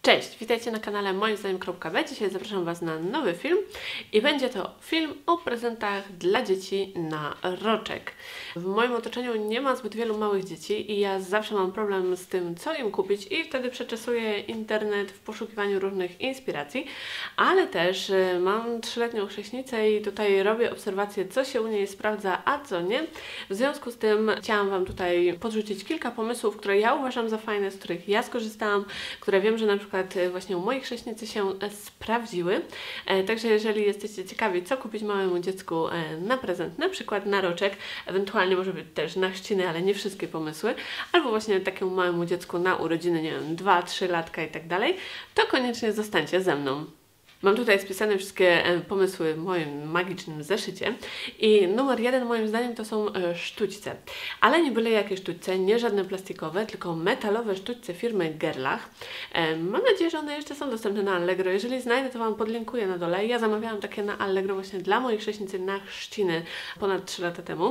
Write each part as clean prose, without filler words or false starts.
Cześć, witajcie na kanale moim zdaniem.b. Dzisiaj zapraszam Was na nowy film i będzie to film o prezentach dla dzieci na roczek. W moim otoczeniu nie ma zbyt wielu małych dzieci i ja zawsze mam problem z tym, co im kupić i wtedy przeczesuję internet w poszukiwaniu różnych inspiracji, ale też mam 3-letnią chrześnicę i tutaj robię obserwacje, co się u niej sprawdza, a co nie. W związku z tym chciałam Wam tutaj podrzucić kilka pomysłów, które ja uważam za fajne, z których ja skorzystałam, które wiem, że na przykład właśnie u mojej chrześnicy się sprawdziły. Także jeżeli jesteście ciekawi, co kupić małemu dziecku na prezent, na przykład na roczek, ewentualnie może być też na chrzciny, ale nie wszystkie pomysły, albo właśnie takiemu małemu dziecku na urodziny, nie wiem, 2-3 latka i tak dalej, to koniecznie zostańcie ze mną. Mam tutaj spisane wszystkie pomysły w moim magicznym zeszycie i numer 1 moim zdaniem to są sztućce. Ale nie byle jakie sztućce, nie żadne plastikowe, tylko metalowe sztućce firmy Gerlach. Mam nadzieję, że one jeszcze są dostępne na Allegro. Jeżeli znajdę, to Wam podlinkuję na dole. Ja zamawiałam takie na Allegro właśnie dla mojej chrześnicy na chrzciny ponad 3 lata temu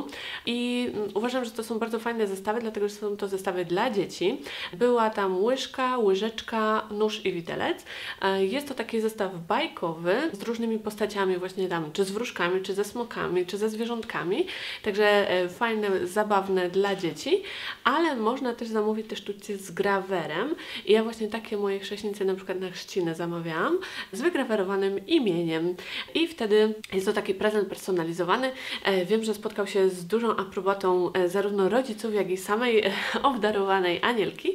i uważam, że to są bardzo fajne zestawy, dlatego że są to zestawy dla dzieci. Była tam łyżka, łyżeczka, nóż i widelec. Jest to taki zestaw bajkowy z różnymi postaciami właśnie tam, czy z wróżkami, czy ze smokami, czy ze zwierzątkami. Także fajne, zabawne dla dzieci, ale można też zamówić te sztućce z grawerem. I ja właśnie takie mojej chrześnicy na przykład na chrzcinę zamawiałam z wygrawerowanym imieniem. I wtedy jest to taki prezent personalizowany. Wiem, że spotkał się z dużą aprobatą zarówno rodziców, jak i samej obdarowanej Anielki.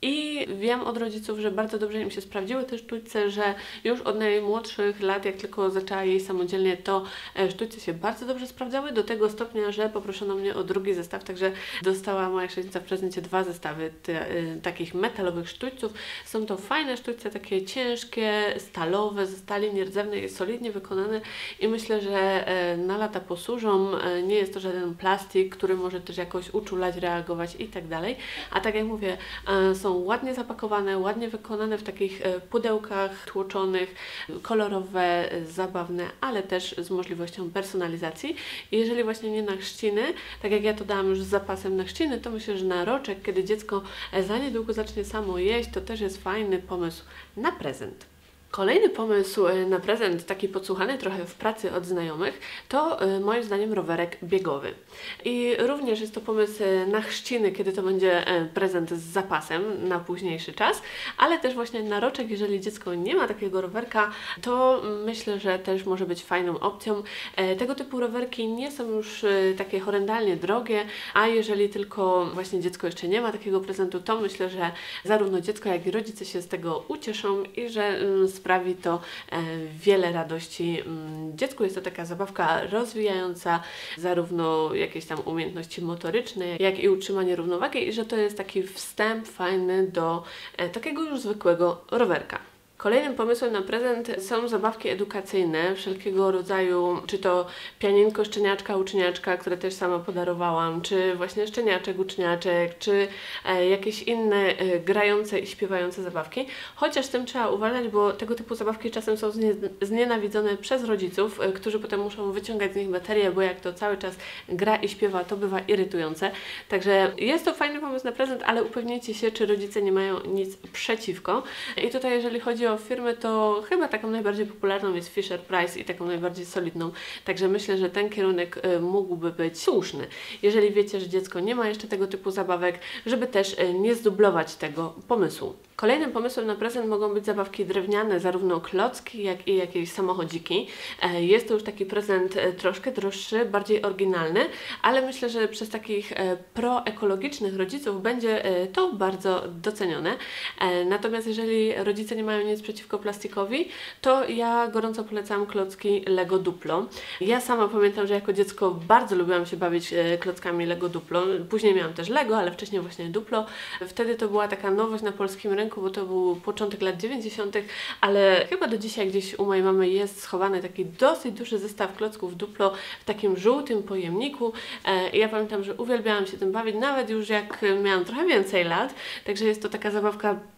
I wiem od rodziców, że bardzo dobrze im się sprawdziły te sztućce, że już od najmłodszych lat, jak tylko zaczęła jej samodzielnie, to sztućce się bardzo dobrze sprawdzały, do tego stopnia, że poproszono mnie o drugi zestaw, także dostała moja chrześnica w prezencie 2 zestawy takich metalowych sztućców. Są to fajne sztućce, takie ciężkie, stalowe, ze stali nierdzewnej, solidnie wykonane i myślę, że na lata posłużą. Nie jest to żaden plastik, który może też jakoś uczulać, reagować i tak dalej. A tak jak mówię, są ładnie zapakowane, ładnie wykonane w takich pudełkach tłoczonych, kolorowe, zabawne, ale też z możliwością personalizacji. I jeżeli właśnie nie na chrzciny, tak jak ja to dałam już z zapasem na chrzciny, to myślę, że na roczek, kiedy dziecko za niedługo zacznie samo jeść, to też jest fajny pomysł na prezent. Kolejny pomysł na prezent, taki podsłuchany trochę w pracy od znajomych, to moim zdaniem rowerek biegowy. I również jest to pomysł na chrzciny, kiedy to będzie prezent z zapasem na późniejszy czas, ale też właśnie na roczek, jeżeli dziecko nie ma takiego rowerka, to myślę, że też może być fajną opcją. Tego typu rowerki nie są już takie horrendalnie drogie, a jeżeli tylko właśnie dziecko jeszcze nie ma takiego prezentu, to myślę, że zarówno dziecko, jak i rodzice się z tego ucieszą i że sprawi to wiele radości dziecku. Jest to taka zabawka rozwijająca zarówno jakieś tam umiejętności motoryczne, jak i utrzymanie równowagi i że to jest taki wstęp fajny do takiego już zwykłego rowerka. Kolejnym pomysłem na prezent są zabawki edukacyjne wszelkiego rodzaju, czy to pianinko, szczeniaczka, uczniaczka, które też sama podarowałam, czy właśnie szczeniaczek, uczniaczek, czy jakieś inne grające i śpiewające zabawki. Chociaż z tym trzeba uważać, bo tego typu zabawki czasem są znienawidzone przez rodziców, którzy potem muszą wyciągać z nich baterię, bo jak to cały czas gra i śpiewa, to bywa irytujące. Także jest to fajny pomysł na prezent, ale upewnijcie się, czy rodzice nie mają nic przeciwko. I tutaj jeżeli chodzi o firmy, to chyba taką najbardziej popularną jest Fisher-Price i taką najbardziej solidną, także myślę, że ten kierunek mógłby być słuszny. Jeżeli wiecie, że dziecko nie ma jeszcze tego typu zabawek, żeby też nie zdublować tego pomysłu. Kolejnym pomysłem na prezent mogą być zabawki drewniane, zarówno klocki, jak i jakieś samochodziki. Jest to już taki prezent troszkę droższy, bardziej oryginalny, ale myślę, że przez takich proekologicznych rodziców będzie to bardzo docenione. Natomiast jeżeli rodzice nie mają nic przeciwko plastikowi, to ja gorąco polecam klocki Lego Duplo. Ja sama pamiętam, że jako dziecko bardzo lubiłam się bawić klockami Lego Duplo. Później miałam też Lego, ale wcześniej właśnie Duplo. Wtedy to była taka nowość na polskim rynku, bo to był początek lat 90., ale chyba do dzisiaj gdzieś u mojej mamy jest schowany taki dosyć duży zestaw klocków Duplo w takim żółtym pojemniku. I ja pamiętam, że uwielbiałam się tym bawić, nawet już jak miałam trochę więcej lat, także jest to taka zabawka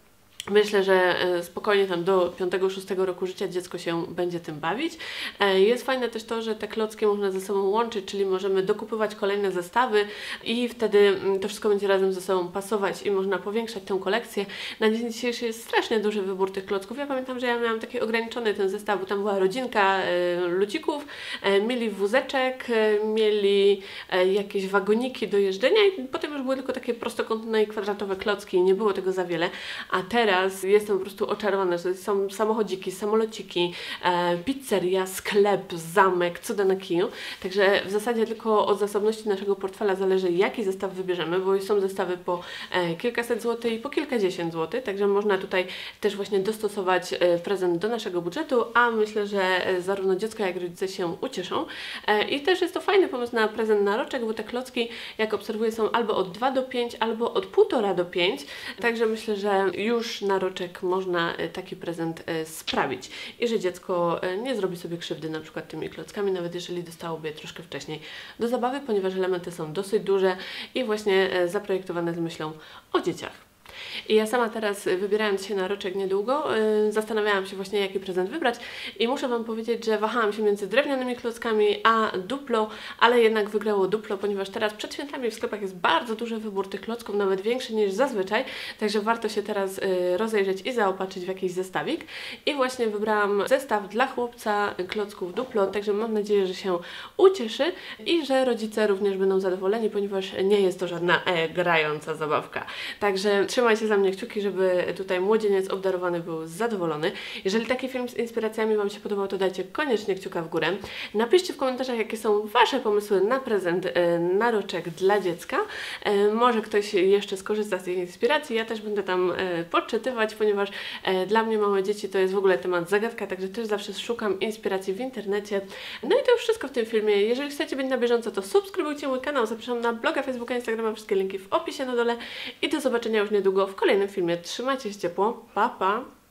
Myślę, że spokojnie tam do 5-6 roku życia dziecko się będzie tym bawić. Jest fajne też to, że te klocki można ze sobą łączyć, czyli możemy dokupywać kolejne zestawy i wtedy to wszystko będzie razem ze sobą pasować i można powiększać tę kolekcję. Na dzień dzisiejszy jest strasznie duży wybór tych klocków. Ja pamiętam, że ja miałam taki ograniczony ten zestaw, bo tam była rodzinka ludzików, mieli wózeczek, mieli jakieś wagoniki do jeżdżenia i potem już były tylko takie prostokątne i kwadratowe klocki i nie było tego za wiele. A teraz jestem po prostu oczarowana, że są samochodziki, samolociki, pizzeria, sklep, zamek, cuda na kiju. Także w zasadzie tylko od zasobności naszego portfela zależy, jaki zestaw wybierzemy, bo są zestawy po kilkaset złotych i po kilkadziesiąt złotych, także można tutaj też właśnie dostosować prezent do naszego budżetu, a myślę, że zarówno dziecko, jak i rodzice się ucieszą. I też jest to fajny pomysł na prezent na roczek, bo te klocki, jak obserwuję, są albo od 2 do 5, albo od 1,5 do 5, także myślę, że już na roczek można taki prezent sprawić i że dziecko nie zrobi sobie krzywdy na przykład tymi klockami, nawet jeżeli dostałoby je troszkę wcześniej do zabawy, ponieważ elementy są dosyć duże i właśnie zaprojektowane z myślą o dzieciach. I ja sama teraz, wybierając się na roczek niedługo, zastanawiałam się właśnie, jaki prezent wybrać i muszę Wam powiedzieć, że wahałam się między drewnianymi klockami a Duplo, ale jednak wygrało Duplo, ponieważ teraz przed świętami w sklepach jest bardzo duży wybór tych klocków, nawet większy niż zazwyczaj, także warto się teraz rozejrzeć i zaopatrzyć w jakiś zestawik. I właśnie wybrałam zestaw dla chłopca klocków Duplo, także mam nadzieję, że się ucieszy i że rodzice również będą zadowoleni, ponieważ nie jest to żadna grająca zabawka. Także trzymajcie za mnie kciuki, żeby tutaj młodzieniec obdarowany był zadowolony. Jeżeli taki film z inspiracjami Wam się podobał, to dajcie koniecznie kciuka w górę. Napiszcie w komentarzach, jakie są Wasze pomysły na prezent na roczek dla dziecka. Może ktoś jeszcze skorzysta z tej inspiracji. Ja też będę tam podczytywać, ponieważ dla mnie małe dzieci to jest w ogóle temat zagadka, także też zawsze szukam inspiracji w internecie. No i to już wszystko w tym filmie. Jeżeli chcecie być na bieżąco, to subskrybujcie mój kanał. Zapraszam na bloga, Facebooka, Instagrama, wszystkie linki w opisie na dole i do zobaczenia już niedługo w kolejnym filmie. Trzymajcie się ciepło. Pa, pa!